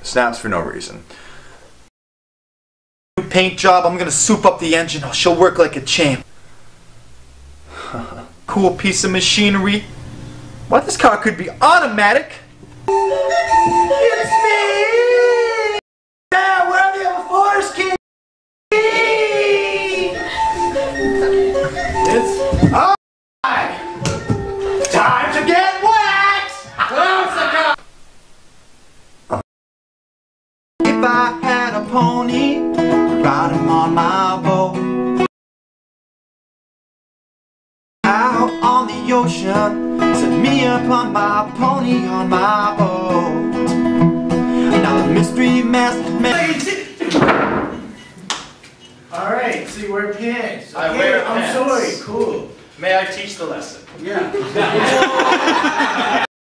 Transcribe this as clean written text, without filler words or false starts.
Snaps for no reason. New paint job, I'm gonna soup up the engine. She'll work like a champ. Cool piece of machinery. Why, this car could be automatic. It's me! Yeah, we're the Forest King! It's time to get wet! If I had a pony, I'd ride him on my boat. Out on the ocean, set me upon my pony on my boat. Now the mystery master man. Alright, so you wear pants. I wear pants. I'm sorry, cool. May I teach the lesson? Yeah.